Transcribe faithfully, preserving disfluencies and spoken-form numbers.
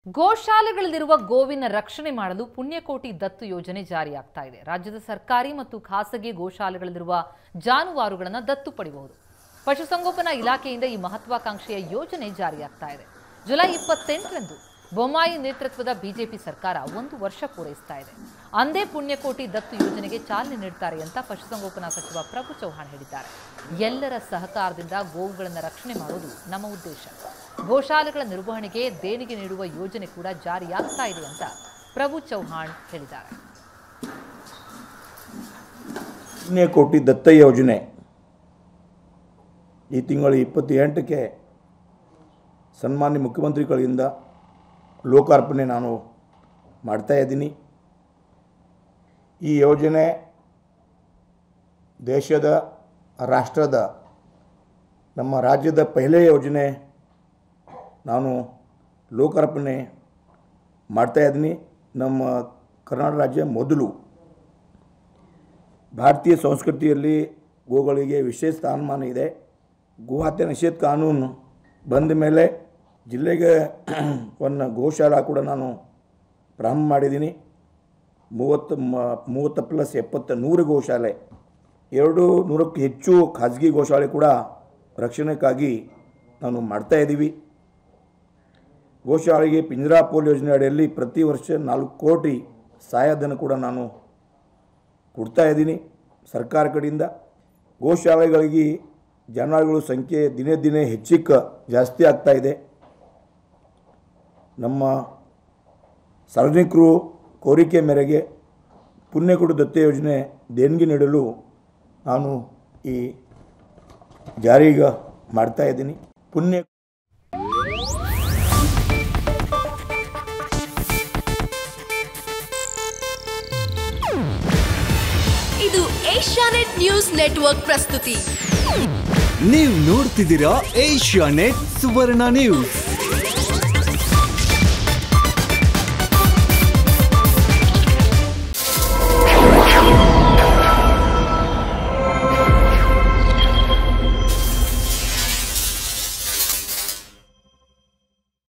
ಗೋಶಾಲೆಗಳಲ್ಲಿರುವ ಗೋವಿನ ರಕ್ಷಣೆ ಮಾಡಲು ಪುಣ್ಯಕೋಟಿ ದತ್ತು ಯೋಜನೆ ಜಾರಿಯಾಗ್ತಾ ಇದೆ. ರಾಜ್ಯದ ಸರ್ಕಾರಿ ಮತ್ತು ಖಾಸಗಿ ಗೋಶಾಲೆಗಳಲ್ಲಿರುವ ಜಾನುವಾರುಗಳನ್ನು ದತ್ತು ಪಡೆಯಬಹುದು. ಪಶುಸಂಗೋಪನಾ ಇಲಾಖೆಯಿಂದ ಈ ಮಹತ್ವಾಕಾಂಕ್ಷೆಯ ಯೋಜನೆ ಜಾರಿಯಾಗ್ತಾ ಇದೆ. ಜುಲೈ ಇಪ್ಪತ್ತೆಂಟರಂದು ಬೊಮ್ಮಾಯಿ ನೇತೃತ್ವದ ಬಿಜೆಪಿ ಸರ್ಕಾರ ಒಂದು ವರ್ಷ ಪೂರೈಸ್ತಾ ಇದೆ. ಅಂದೇ ಪುಣ್ಯಕೋಟಿ ದತ್ತು ಯೋಜನೆಗೆ ಚಾಲನೆ ನೀಡುತ್ತಾರೆ ಅಂತ ಪಶುಸಂಗೋಪನಾ ಸಚಿವ ಪ್ರಭು ಚೌಹಾಣ್ ಹೇಳಿದ್ದಾರೆ. ಎಲ್ಲರ ಸಹಕಾರದಿಂದ ಗೋವುಗಳನ್ನು ರಕ್ಷಣೆ ಮಾಡುವುದು ನಮ್ಮ ಉದ್ದೇಶ. ಗೋಶಾಲೆಗಳ ನಿರ್ವಹಣೆಗೆ ದೇಣಿಗೆ ನೀಡುವ ಯೋಜನೆ ಕೂಡ ಜಾರಿಯಾಗ್ತಾ ಇದೆ ಅಂತ ಪ್ರಭು ಚೌಹಾಣ್ ಹೇಳಿದ್ದಾರೆ. ಪುಣ್ಯಕೋಟಿ ದತ್ತ ಯೋಜನೆ ಈ ತಿಂಗಳ ಇಪ್ಪತ್ತೆಂಟಕ್ಕೆ ಸನ್ಮಾನ್ಯ ಮುಖ್ಯಮಂತ್ರಿಗಳಿಂದ ಲೋಕಾರ್ಪಣೆ ನಾನು ಮಾಡ್ತಾ ಇದ್ದೀನಿ. ಈ ಯೋಜನೆ ದೇಶದ ರಾಷ್ಟ್ರದ ನಮ್ಮ ರಾಜ್ಯದ ಪಹಲೆ ಯೋಜನೆ ನಾನು ಲೋಕಾರ್ಪಣೆ ಮಾಡ್ತಾ ಇದ್ದೀನಿ. ನಮ್ಮ ಕರ್ನಾಟಕ ರಾಜ್ಯ ಮೊದಲು ಭಾರತೀಯ ಸಂಸ್ಕೃತಿಯಲ್ಲಿ ಗೋಗಳಿಗೆ ವಿಶೇಷ ಸ್ಥಾನಮಾನ ಇದೆ. ಗೋಹತ್ಯೆ ನಿಷೇಧ ಕಾನೂನು ಬಂದ ಮೇಲೆ ಜಿಲ್ಲೆಗೆ ಒಂದು ಗೋಶಾಲಾ ಕೂಡ ನಾನು ಪ್ರಾರಂಭ ಮಾಡಿದ್ದೀನಿ. ಮೂವತ್ತು ಮೂವತ್ತು ಪ್ಲಸ್ ಎಪ್ಪತ್ತು ನೂರು ಗೋಶಾಲೆ, ಎರಡು ನೂರಕ್ಕೂ ಹೆಚ್ಚು ಖಾಸಗಿ ಗೋಶಾಲೆ ಕೂಡ ರಕ್ಷಣೆಗಾಗಿ ನಾನು ಮಾಡ್ತಾಯಿದ್ದೀವಿ. ಗೋಶಾಲೆಗೆ ಪಿಂಜರಾ ಪೋಲ್ ಯೋಜನೆ ಅಡಿಯಲ್ಲಿ ಪ್ರತಿ ವರ್ಷ ನಾಲ್ಕು ಕೋಟಿ ಸಹಾಯಧನ ಕೂಡ ನಾನು ಕೊಡ್ತಾಯಿದ್ದೀನಿ ಸರ್ಕಾರ ಕಡೆಯಿಂದ. ಗೋಶಾಲೆಗಳಿಗೆ ಜಾನುವಾರುಗಳ ಸಂಖ್ಯೆ ದಿನೇ ದಿನೇ ಹೆಚ್ಚಿಕ್ಕೆ ಜಾಸ್ತಿ ಆಗ್ತಾಯಿದೆ. ನಮ್ಮ ಸಾರ್ವಜನಿಕರು ಕೋರಿಕೆ ಮೇರೆಗೆ ಪುಣ್ಯಕೋಟಿ ದತ್ತ ಯೋಜನೆ ದೇಣಿಗೆ ನೀಡಲು ನಾನು ಈ ಜಾರಿಗೆ ಮಾಡ್ತಾ ಇದ್ದೀನಿ. ಪುಣ್ಯ ಇದು ಏಷ್ಯಾನೆಟ್ ನ್ಯೂಸ್ ನೆಟ್ವರ್ಕ್ ಪ್ರಸ್ತುತಿ. ನೀವು ನೋಡ್ತಿದ್ದೀರಾ ಏಷ್ಯಾನೆಟ್ ಸುವರ್ಣ ನ್ಯೂಸ್.